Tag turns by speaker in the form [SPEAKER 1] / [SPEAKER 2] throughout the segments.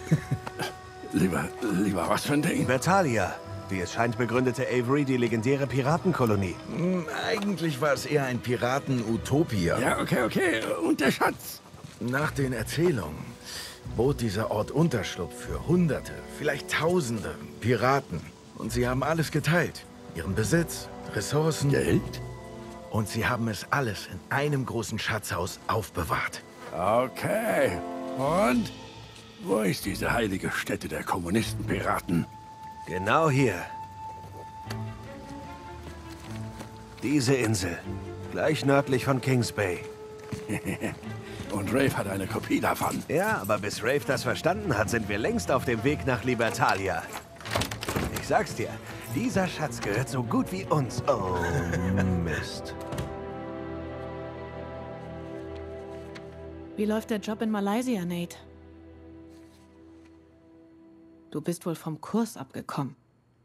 [SPEAKER 1] Lieber, was für ein Ding?
[SPEAKER 2] Libertalia. Wie es scheint, begründete Avery die legendäre Piratenkolonie.
[SPEAKER 3] Eigentlich war es eher ein Piraten-Utopia.
[SPEAKER 1] Ja, okay. Und der Schatz?
[SPEAKER 3] Nach den Erzählungen bot dieser Ort Unterschlupf für Hunderte, vielleicht Tausende Piraten. Und sie haben alles geteilt. Ihren Besitz, Ressourcen.
[SPEAKER 1] Geld?
[SPEAKER 3] Und sie haben es alles in einem großen Schatzhaus aufbewahrt.
[SPEAKER 1] Okay. Und? Wo ist diese heilige Stätte der Kommunisten-Piraten?
[SPEAKER 2] Genau hier. Diese Insel. Gleich nördlich von Kings Bay.
[SPEAKER 1] Und Rafe hat eine Kopie davon.
[SPEAKER 2] Ja, aber bis Rafe das verstanden hat, sind wir längst auf dem Weg nach Libertalia. Ich sag's dir, dieser Schatz gehört so gut wie uns. Oh, Mist.
[SPEAKER 4] Wie läuft der Job in Malaysia, Nate? Du bist wohl vom Kurs abgekommen.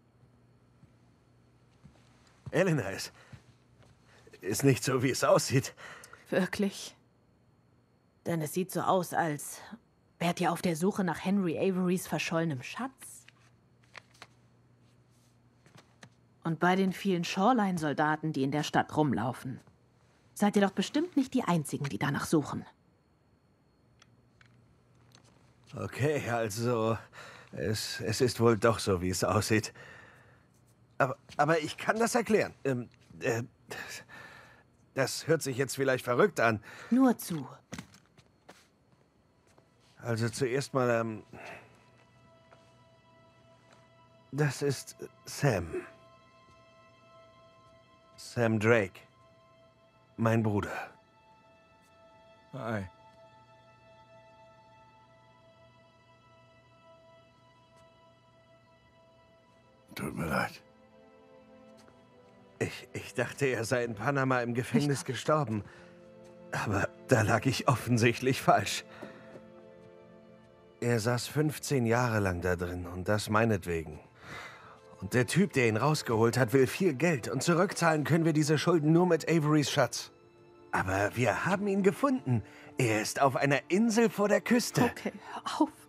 [SPEAKER 2] Elena, ist nicht so, wie es aussieht.
[SPEAKER 4] Wirklich? Denn es sieht so aus, als wärt ihr auf der Suche nach Henry Averys verschollenem Schatz. Und bei den vielen Shoreline-Soldaten, die in der Stadt rumlaufen, seid ihr doch bestimmt nicht die Einzigen, die danach suchen.
[SPEAKER 2] Okay, also, es ist wohl doch so, wie es aussieht. Aber ich kann das erklären. Das hört sich jetzt vielleicht verrückt an.
[SPEAKER 4] Nur zu.
[SPEAKER 2] Also zuerst mal, das ist Sam. Sam Drake. Mein Bruder.
[SPEAKER 3] Hi.
[SPEAKER 1] Tut mir leid.
[SPEAKER 2] Ich dachte, er sei in Panama im Gefängnis gestorben. Aber da lag ich offensichtlich falsch. Er saß 15 Jahre lang da drin und das meinetwegen. Und der Typ, der ihn rausgeholt hat, will viel Geld und zurückzahlen können wir diese Schulden nur mit Averys Schatz. Aber wir haben ihn gefunden. Er ist auf einer Insel vor der Küste.
[SPEAKER 4] Okay, hör auf.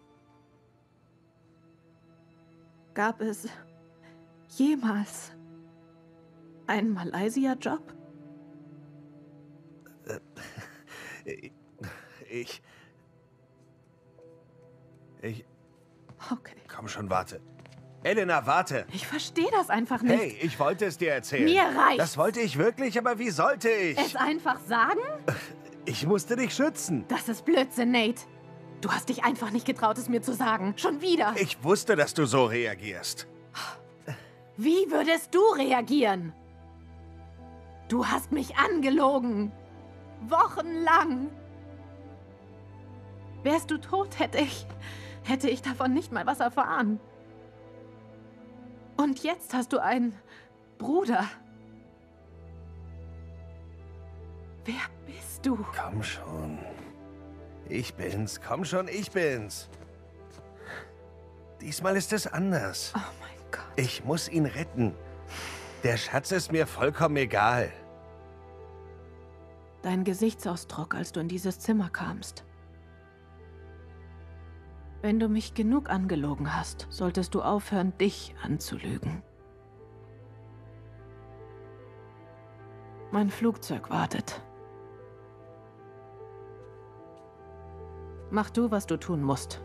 [SPEAKER 4] Gab es jemals einen Malaysia-Job?
[SPEAKER 2] Ich...
[SPEAKER 4] Okay.
[SPEAKER 2] Komm schon, warte. Elena, warte.
[SPEAKER 4] Ich verstehe das einfach nicht.
[SPEAKER 2] Hey, ich wollte es dir erzählen.
[SPEAKER 4] Mir reicht's.
[SPEAKER 2] Das wollte ich wirklich, aber wie sollte ich?
[SPEAKER 4] Es einfach sagen?
[SPEAKER 2] Ich musste dich schützen.
[SPEAKER 4] Das ist Blödsinn, Nate. Du hast dich einfach nicht getraut, es mir zu sagen. Schon wieder.
[SPEAKER 2] Ich wusste, dass du so reagierst.
[SPEAKER 4] Wie würdest du reagieren? Du hast mich angelogen. Wochenlang. Wärst du tot, hätte ich davon nicht mal was erfahren. Und jetzt hast du einen Bruder. Wer bist du?
[SPEAKER 2] Komm schon. Ich bin's. Komm schon, ich bin's. Diesmal ist es anders.
[SPEAKER 4] Oh mein Gott.
[SPEAKER 2] Ich muss ihn retten. Der Schatz ist mir vollkommen egal.
[SPEAKER 4] Dein Gesichtsausdruck, als du in dieses Zimmer kamst. Wenn du mich genug angelogen hast, solltest du aufhören, dich anzulügen. Mein Flugzeug wartet. Mach du, was du tun musst.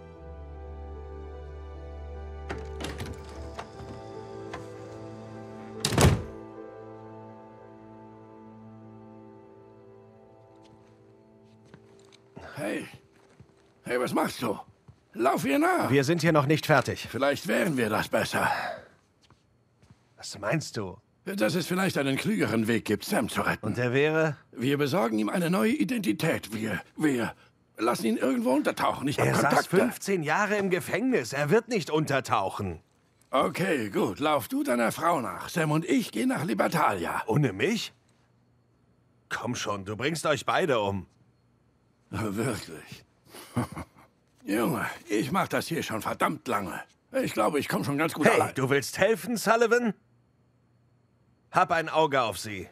[SPEAKER 1] Hey, was machst du? Lauf ihr nach.
[SPEAKER 2] Wir sind hier noch nicht fertig.
[SPEAKER 1] Vielleicht wären wir das besser.
[SPEAKER 2] Was meinst du?
[SPEAKER 1] Dass es vielleicht einen klügeren Weg gibt, Sam zu retten.
[SPEAKER 2] Und der wäre?
[SPEAKER 1] Wir besorgen ihm eine neue Identität. Wir lassen ihn irgendwo untertauchen. Ich habe
[SPEAKER 2] Er saß
[SPEAKER 1] Kontakte.
[SPEAKER 2] 15 Jahre im Gefängnis. Er wird nicht untertauchen.
[SPEAKER 1] Okay, gut. Lauf du deiner Frau nach. Sam und ich gehen nach Libertalia.
[SPEAKER 2] Ohne mich? Komm schon, du bringst euch beide um.
[SPEAKER 1] Wirklich? Junge, ich mach das hier schon verdammt lange. Ich glaube, ich komme schon ganz gut
[SPEAKER 2] Hey,
[SPEAKER 1] allein.
[SPEAKER 2] du willst helfen, Sullivan? Hab ein Auge auf sie.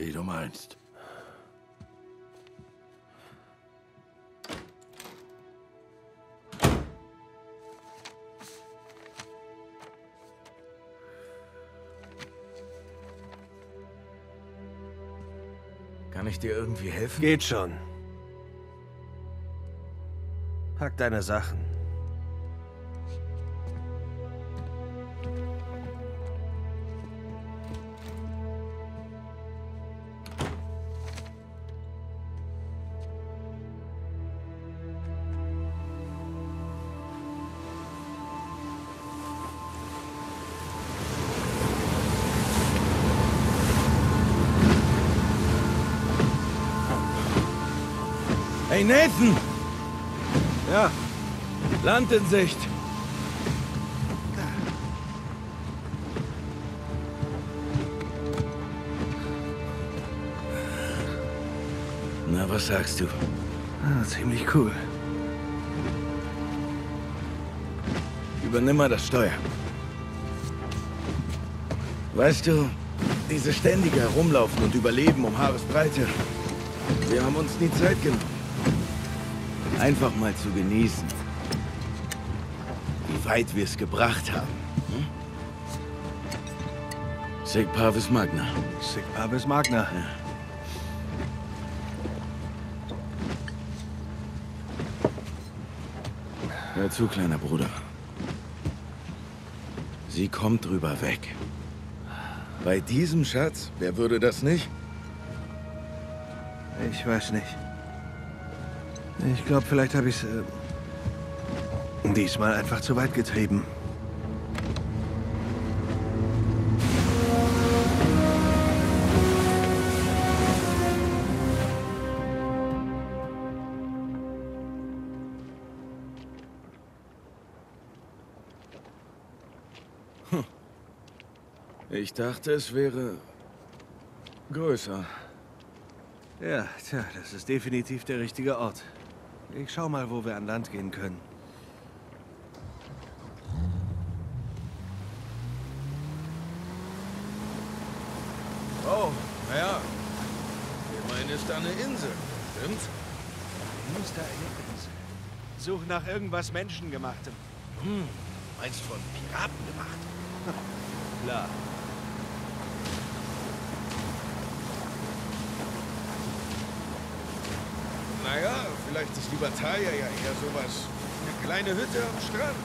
[SPEAKER 1] Wie du meinst.
[SPEAKER 3] Kann ich dir irgendwie helfen?
[SPEAKER 2] Geht schon. Pack deine Sachen.
[SPEAKER 3] Hey, Nathan!
[SPEAKER 2] Ja,
[SPEAKER 3] Land in Sicht! Na, was sagst du?
[SPEAKER 2] ziemlich cool.
[SPEAKER 3] Übernimm mal das Steuer. Weißt du, diese ständige Herumlaufen und Überleben um Haaresbreite, wir haben uns nie Zeit genommen. Einfach mal zu genießen, wie weit wir es gebracht haben. Hm? Sic Parvis Magna.
[SPEAKER 2] Sic Parvis Magna.
[SPEAKER 3] Ja. Hör zu, kleiner Bruder. Sie kommt drüber weg. Bei diesem Schatz, wer würde das nicht?
[SPEAKER 2] Ich weiß nicht. Ich glaube, vielleicht habe ich es diesmal einfach zu weit getrieben.
[SPEAKER 3] Ich dachte, es wäre größer.
[SPEAKER 2] Ja, tja, das ist definitiv der richtige Ort. Ich schau mal, wo wir an Land gehen können.
[SPEAKER 3] Oh, naja. Immerhin ist da eine Insel, stimmt's?
[SPEAKER 2] Muss da eine Insel. Such nach irgendwas Menschengemachtem.
[SPEAKER 3] Meinst von Piraten gemacht?
[SPEAKER 2] Klar.
[SPEAKER 3] Naja, vielleicht ist die Bataille ja eher sowas. Eine kleine Hütte am Strand.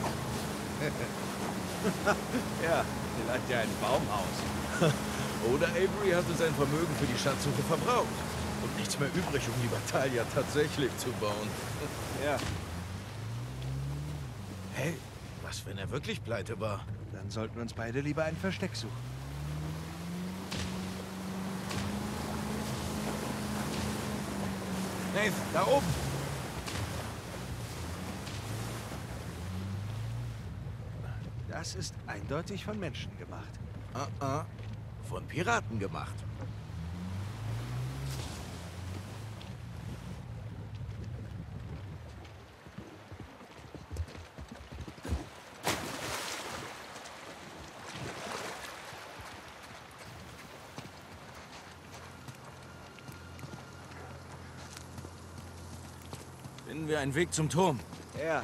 [SPEAKER 2] Ja, vielleicht ja ein Baumhaus.
[SPEAKER 3] Oder Avery hatte sein Vermögen für die Schatzsuche verbraucht. Und nichts mehr übrig, um die Bataille tatsächlich zu bauen.
[SPEAKER 2] Ja,
[SPEAKER 3] Hey, was, wenn er wirklich pleite war?
[SPEAKER 2] dann sollten wir uns beide lieber ein Versteck suchen.
[SPEAKER 3] Nathan, da oben!
[SPEAKER 2] Das ist eindeutig von Menschen gemacht.
[SPEAKER 3] Von Piraten gemacht. Finden wir einen Weg zum Turm.
[SPEAKER 2] Ja.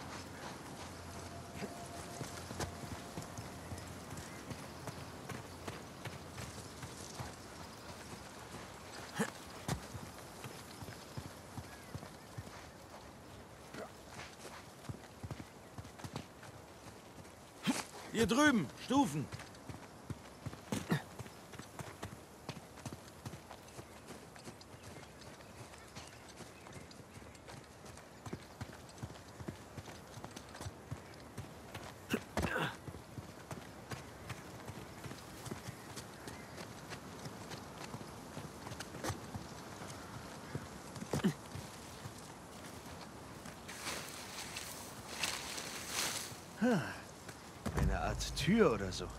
[SPEAKER 3] Hier drüben, Stufen.
[SPEAKER 2] Eine Art Tür oder so.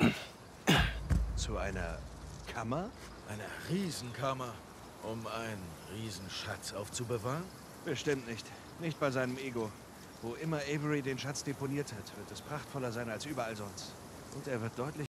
[SPEAKER 2] Zu einer Kammer?
[SPEAKER 3] Eine Riesenkammer, um einen Riesenschatz aufzubewahren?
[SPEAKER 2] Bestimmt nicht. Nicht bei seinem Ego. Wo immer Avery den Schatz deponiert hat, wird es prachtvoller sein als überall sonst. Und er wird deutlich